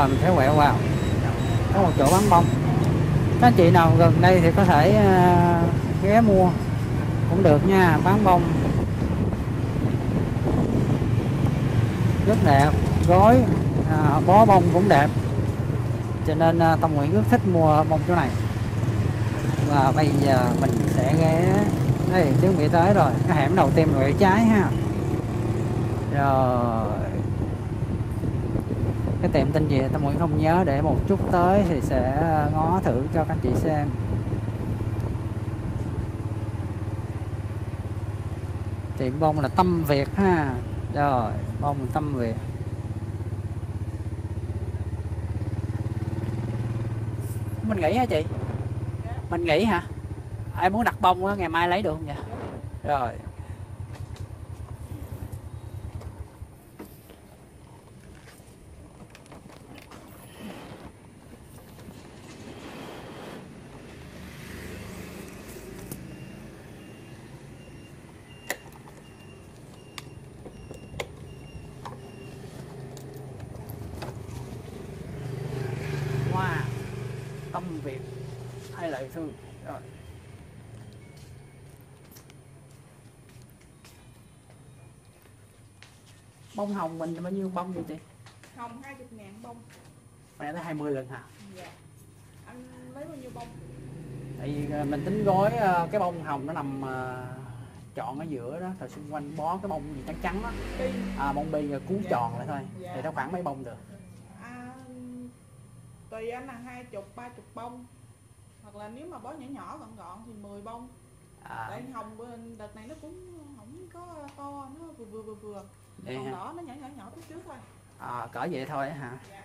rồi mình sẽ quẹo vào. Có một chỗ bán bông. Các anh chị nào gần đây thì có thể ghé mua cũng được nha, bán bông rất đẹp, gói bó bông cũng đẹp, cho nên Tâm Nguyễn rất thích mua bông chỗ này. Và bây giờ mình sẽ ghé đây, chuẩn bị tới rồi, cái hẻm đầu tiên quẹo trái ha. Rồi cái tiệm tên gì Tâm Nguyễn không nhớ, để một chút tới thì sẽ ngó thử cho các anh chị xem. Tiệm bông là Tâm Việt ha. Rồi bông Tâm Việt. Mình nghỉ hả chị? Mình nghỉ hả? Em muốn đặt bông á, ngày mai lấy được không vậy? Rồi. Wow, Tâm Việt hay lại thương. Rồi. Bông hồng mình bao nhiêu bông vậy chị? Hồng 20.000 bông. Này tới 20 lần hả? Dạ. Anh lấy bao nhiêu bông? Tại vì mình tính gói cái bông hồng nó nằm trọn ở giữa đó, rồi xung quanh bó cái bông gì trắng trắng á. Bông bi cuốn tròn lại thôi. Dạ. Thì nó khoảng mấy bông được? Tùy anh là 20, 30 bông. Hoặc là nếu mà bó nhỏ nhỏ gọn gọn thì 10 bông. Tại hồng đợt này nó cũng không có to, nó vừa. Còn đỏ nó nhỏ chút trước thôi. Cỡ vậy thôi hả? Dạ.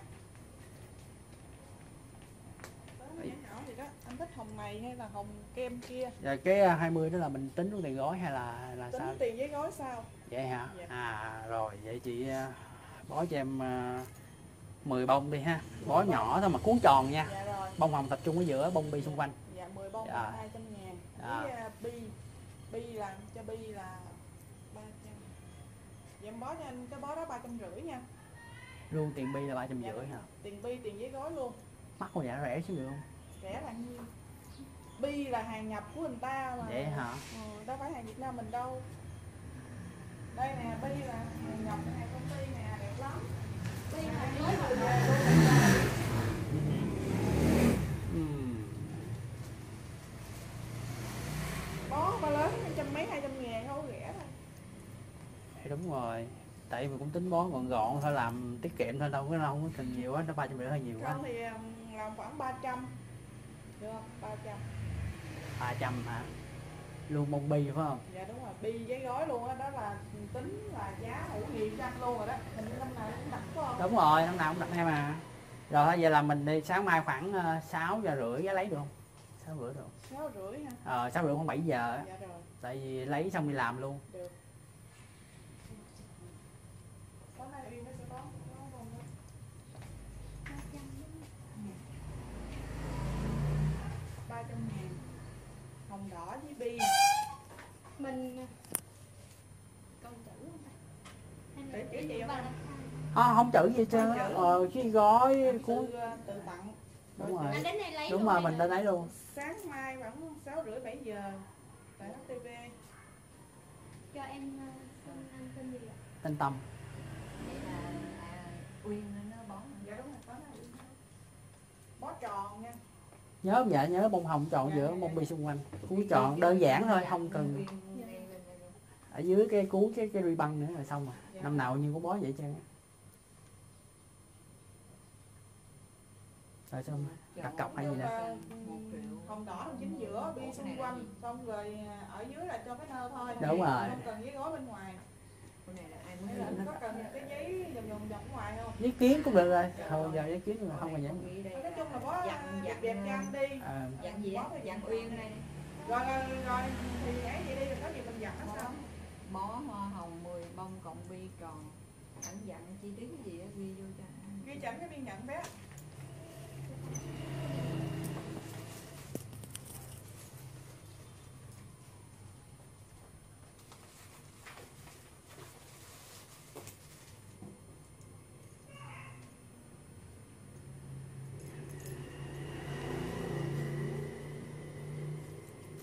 Đó, nhỏ thì đó, anh thích hồng này hay là hồng kem kia? Rồi cái 20 đó là mình tính luôn tiền gói hay là tính sao? Tính tiền với gói sao? Vậy hả? Dạ. Rồi vậy chị bó cho em 10 bông đi ha. Bó nhỏ thôi mà cuốn tròn nha. Dạ rồi. Bông hồng tập trung ở giữa, bông bi xung quanh. Dạ 10 bông là 200.000. Với bi là cho bi là 300. Vậy em bó cho anh cái bó đó 350 nha. Luôn tiền bi là 350 hả? Tiền bi tiền với gói luôn. Mắc không vậy, rẻ chứ được không? Rẻ là nhiêu? Bi là hàng nhập của người ta mà. Vậy hả? Đâu phải hàng Việt Nam mình đâu. Đây nè, bi là hàng nhập của hàng công ty nè, đẹp lắm. Bi là mới vừa về luôn. Bó ba lớn trăm mấy 200.000 không, rẻ thôi. Đúng rồi. Tại vì cũng tính bó gọn gọn thôi, làm tiết kiệm thôi, đâu có cần nhiều quá, nó 350 hơi nhiều quá. Không thì làm khoảng 300. Được không? 300. 300 hả? Luôn bông bi phải không? Dạ đúng rồi, bi với gói luôn á, đó là tính là giá hữu nghị cho anh luôn rồi đó. Hình như năm nào cũng đặt phải không? Đúng rồi, năm nào cũng đặt em mà. Rồi thôi vậy là mình đi sáng mai khoảng 6 giờ rưỡi ghé lấy được không? 6 rưỡi được. 6 rưỡi ha? 6 rưỡi khoảng 7 giờ á. Dạ rồi. Tại vì lấy xong đi làm luôn. Được. Tối nay Uyên nó sẽ bón luôn đó. 300.000. Hồng đỏ với bi. Mình công chữ không ta? Để chữ gì không? Không chữ gì chứ. Cái gói cuốn tự tặng. Đúng rồi. Anh đến đây lấy Đúng luôn rồi, mình đến lấy luôn. Sáng mai khoảng 6 rưỡi 7 giờ tại HTV. Cho em xin anh tên gì ạ? Tên Tâm. Vậy là Uyên nó bón. Dạ đúng rồi, bó tròn nha. Nhớ không dạ, nhớ bông hồng tròn giữa bông bi xung quanh. Cuốn tròn đơn giản thôi, không cần ở dưới cái cuốn cái ruy băng nữa là xong rồi. Năm nào như có bó vậy chứ. Rồi xong đặt cọc hay gì nè. Hồng đỏ chính giữa, bi xung quanh, xong rồi ở dưới là cho cái nơ thôi. Đúng rồi. Không cần giấy gói bên ngoài. Có cần cái giấy vòng dọc ngoài không? Giấy kiến cũng được rồi. Thôi giờ giấy kiến mà không phải giấy. Nói chung là bó đẹp đẹp cho anh đi. Dặn gì á? Dặn Uyên này. Rồi thì ấy vậy đi, rồi có gì mình dặn nó sao? Bó hoa hồng 10 bông cộng bi tròn. Anh dặn chi tiết cái gì á, ghi vô cho anh. Ghi chẳng cái biên nhận bé.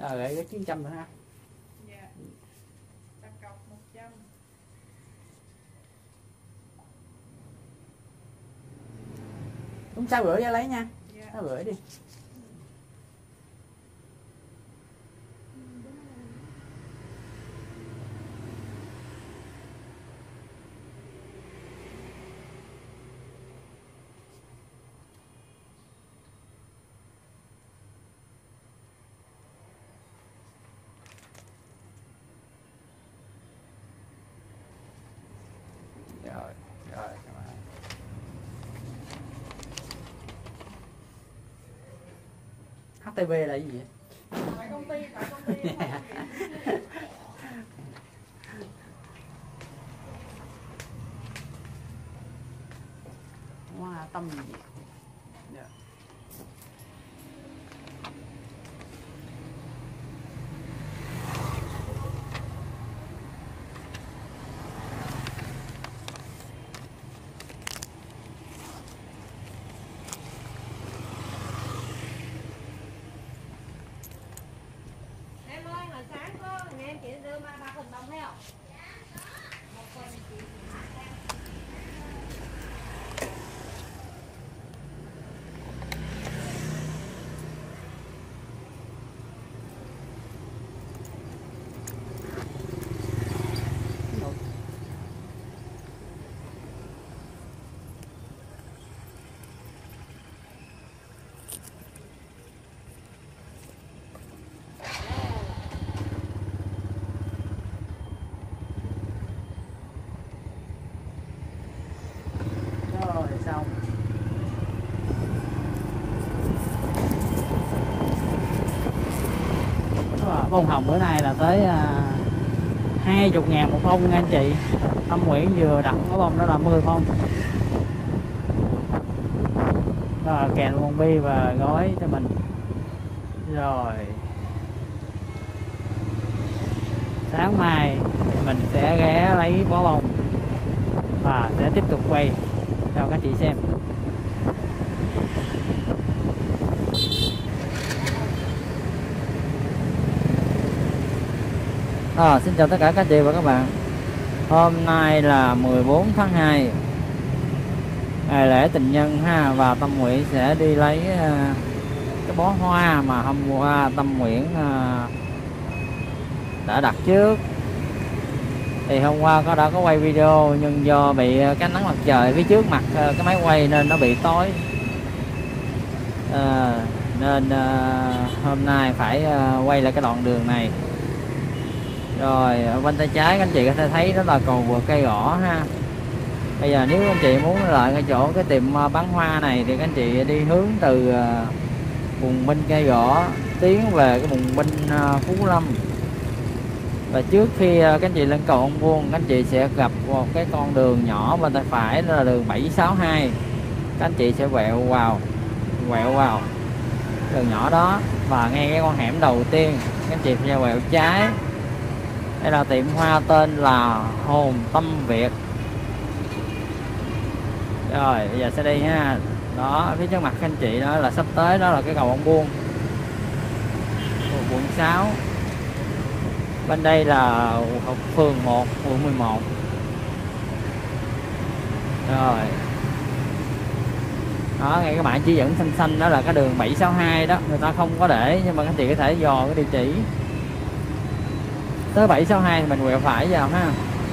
gửi cái 900 nữa ha. Dạ. Đặt cọc 100. Đúng 6,5 giá lấy nha. Dạ. 6,5 đi. Rồi, rồi, cảm ơn. HTV là cái gì vậy? Tại công ty em không có Hoa Tâm gì? Dạ. Em ơi, hồi sáng có nhà em chị đưa 3 phần đồng thấy không? Một phần chị Rồi xong. Bông hồng bữa nay là tới 20.000 một bông nha anh chị. Tâm Nguyễn vừa đặt cái bông đó là 10 bông. Rồi kèm bông bi và gói cho mình. Rồi sáng mai mình sẽ ghé lấy bó bông và sẽ tiếp tục quay cho các chị xem. Xin chào tất cả các chị và các bạn. Hôm nay là 14 tháng 2, ngày lễ tình nhân ha, và Tâm Nguyễn sẽ đi lấy cái bó hoa mà hôm qua Tâm Nguyễn đã đặt trước. Thì hôm qua đã có quay video, nhưng do bị cái nắng mặt trời phía trước mặt cái máy quay nên nó bị tối, nên hôm nay phải quay lại cái đoạn đường này. Rồi ở bên tay trái các anh chị có thể thấy đó là cầu vượt Cây Gõ ha. Bây giờ nếu anh chị muốn lại cái chỗ cái tiệm bán hoa này thì các anh chị đi hướng từ Bùng Binh Cây Gõ tiến về cái Bùng Binh Phú Lâm. Và trước khi các anh chị lên cầu Ông Buôn, các anh chị sẽ gặp một cái con đường nhỏ bên tay phải, đó là đường 762. Các anh chị sẽ quẹo vào đường nhỏ đó, và ngay cái con hẻm đầu tiên các anh chị sẽ quẹo trái. Đây là tiệm hoa tên là Hồn Tâm Việt. Rồi bây giờ sẽ đi ha. Đó, ở phía trước mặt các anh chị đó là sắp tới đó là cái cầu Ông Buôn, quận 6. Bên đây là phường 1, quận 11. Rồi đó, ngay cái bảng chỉ dẫn xanh xanh đó là cái đường 762 đó. Người ta không có để, nhưng mà các anh chị có thể dò cái địa chỉ. Tới 762 thì mình quẹo phải vào ha.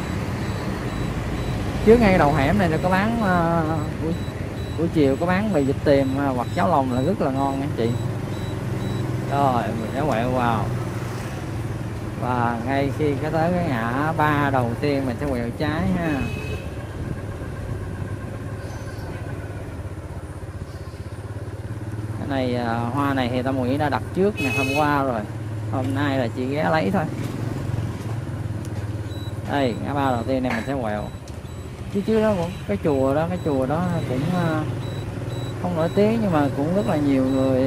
Trước ngay đầu hẻm này là có bán buổi chiều có bán mì vịt tiềm hoặc cháo lòng là rất là ngon nha anh chị. Rồi mình sẽ quẹo vào, và ngay khi cái tới cái ngã ba đầu tiên mình sẽ quẹo trái ha. Cái này hoa này thì Tâm Nguyễn đã đặt trước ngày hôm qua rồi, hôm nay là chị ghé lấy thôi. Đây ngã ba đầu tiên này mình sẽ quẹo. Chứ đó cũng cái chùa đó cũng không nổi tiếng, nhưng mà cũng rất là nhiều người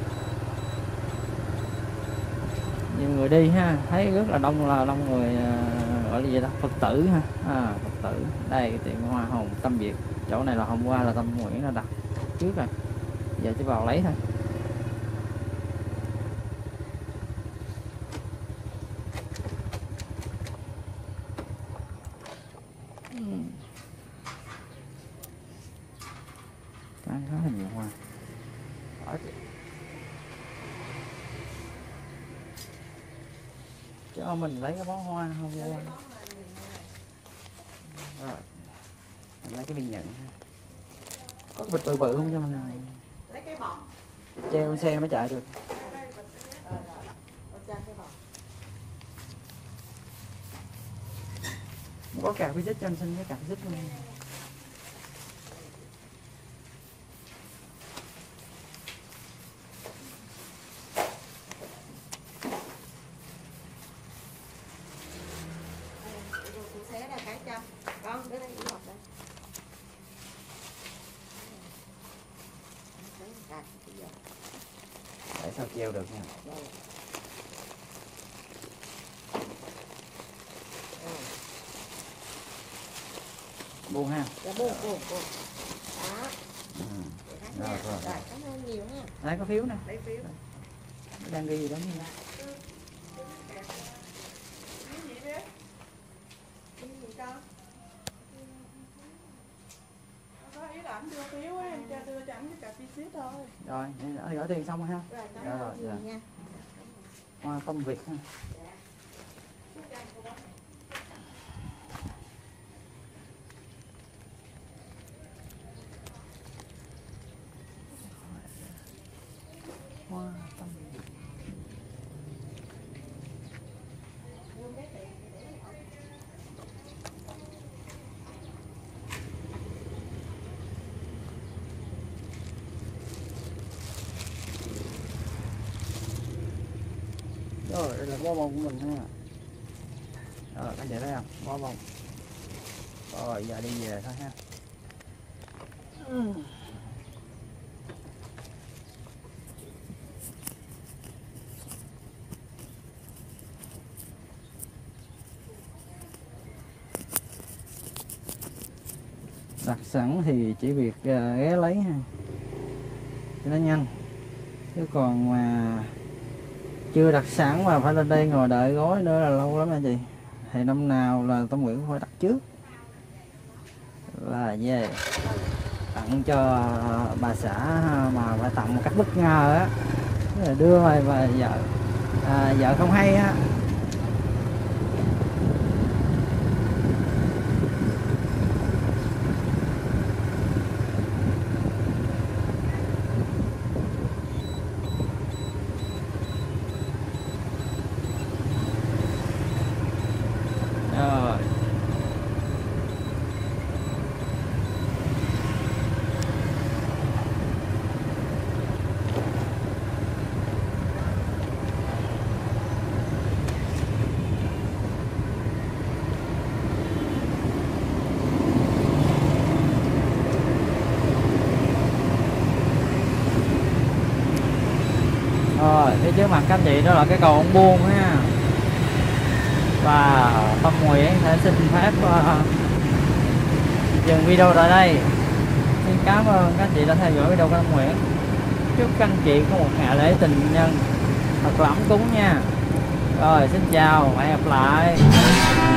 đi ha. Thấy rất là đông người, gọi là gì đó, Phật tử ha. Phật tử. Đây cái tiệm hoa Hồng Tâm Việt. Chỗ này là hôm qua là Tâm Nguyễn đã đặt trước rồi, giờ chỉ vào lấy thôi. khá là nhiều hoa. Ở cho mình lấy cái bó hoa không vô. Rồi mình lấy cái biên nhận. Có cái bịch bự bự không cho mình lấy cái bọc treo xe mới chạy được. Có cà phê cho anh xin cái cà phê luôn. Xé ra cái cho con đưa đây đi học đây. Tại sao treo được nha. Buông ha. Dạ buông. Đó. Rồi. Rồi, cảm ơn nhiều nha. Đây có phiếu nè. lấy phiếu Đang ghi gì đó nha. cái gì biết cái gì con có ý là anh đưa phiếu á, em cho đưa cho anh cái cà phê xíu thôi. Rồi, gửi tiền xong rồi ha. Rồi, cảm ơn nhiều nha. Hoa công việc ha. Hoa tâm Việt. Rồi, đây là bó bông của mình ha. Rồi, các chị thấy không? Bó bông. Rồi, giờ đi về thôi ha. Đặt sẵn thì chỉ việc ghé lấy ha, cho nó nhanh. Chứ còn mà chưa đặt sẵn mà phải lên đây ngồi đợi gói nữa là lâu lắm anh chị. Thì năm nào là Tâm Nguyễn cũng phải đặt trước là về tặng cho bà xã, mà phải tặng một cách bất ngờ á, đưa về và vợ không hay á. Rồi. Rồi, phía trước mặt các anh chị đó là cái cầu ông Buôn ha. Và Tâm Nguyễn sẽ xin phép dừng video tại đây. Xin cảm ơn các anh chị đã theo dõi video của Tâm Nguyễn. Chúc các anh chị có một ngày lễ tình nhân thật là ấm cúng nha. Rồi, xin chào và hẹn gặp lại.